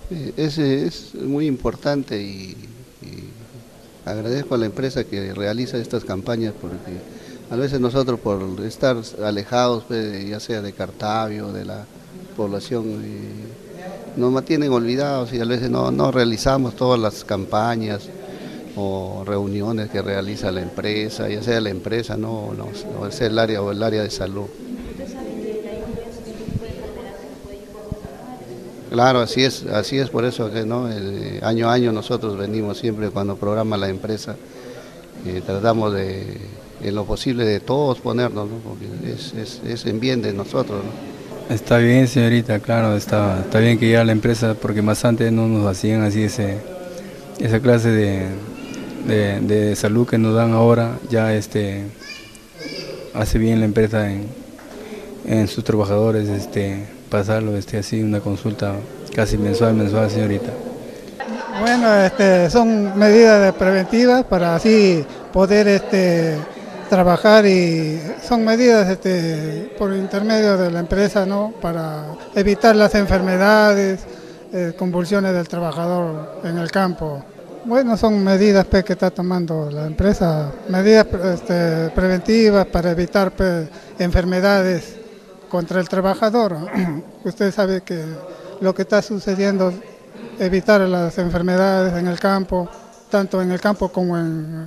Es muy importante y agradezco a la empresa que realiza estas campañas porque a veces nosotros por estar alejados, pues, ya sea de Cartavio, de la población, nos mantienen olvidados y a veces no realizamos todas las campañas o reuniones que realiza la empresa, ya sea la empresa, no sea el área o el área de salud. Claro, así es por eso que no, año a año nosotros venimos siempre cuando programa la empresa, tratamos de, en lo posible de todos ponernos, ¿no? Porque es en bien de nosotros, ¿no? Está bien, señorita, claro, está bien que ya la empresa, porque más antes no nos hacían así esa clase de salud que nos dan ahora, ya hace bien la empresa en sus trabajadores pasarlo así una consulta casi mensual, señorita. Bueno, son medidas preventivas para así poder trabajar y son medidas por intermedio de la empresa, ¿no? Para evitar las enfermedades, convulsiones del trabajador en el campo. Bueno, son medidas pues, que está tomando la empresa, medidas preventivas para evitar pues, enfermedades contra el trabajador. Usted sabe que lo que está sucediendo, evitar las enfermedades en el campo, tanto en el campo como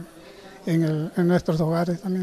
en nuestros hogares también.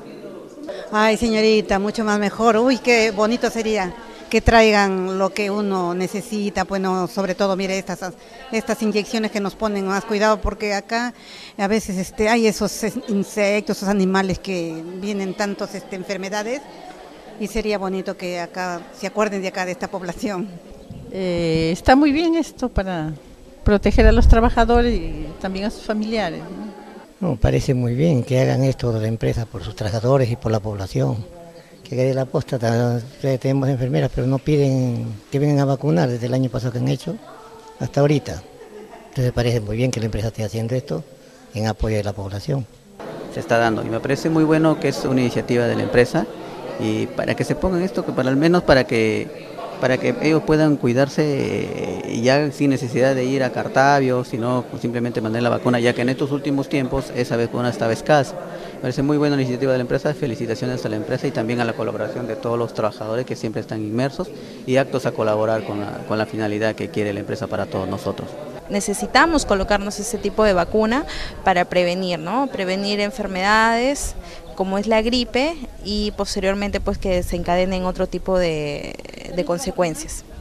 Ay, señorita, mucho más mejor. Uy, qué bonito sería que traigan lo que uno necesita. Bueno, sobre todo, mire, estas inyecciones que nos ponen más cuidado, porque acá a veces hay esos insectos, esos animales que vienen tantas enfermedades, y sería bonito que acá se acuerden de acá, de esta población. Está muy bien esto para proteger a los trabajadores y también a sus familiares, ¿no? No, parece muy bien que hagan esto de la empresa por sus trabajadores y por la población. Que de la posta tenemos enfermeras, pero no piden que vengan a vacunar desde el año pasado que han hecho hasta ahorita. Entonces parece muy bien que la empresa esté haciendo esto en apoyo de la población. Se está dando y me parece muy bueno que es una iniciativa de la empresa y para que se pongan esto, que para al menos para que ellos puedan cuidarse ya sin necesidad de ir a Cartavio, sino simplemente mandar la vacuna, ya que en estos últimos tiempos esa vacuna estaba escasa. Me parece muy buena la iniciativa de la empresa, felicitaciones a la empresa y también a la colaboración de todos los trabajadores que siempre están inmersos y aptos a colaborar con la finalidad que quiere la empresa para todos nosotros. Necesitamos colocarnos ese tipo de vacuna para prevenir, ¿no? Prevenir enfermedades como es la gripe y posteriormente pues que desencadenen otro tipo de consecuencias.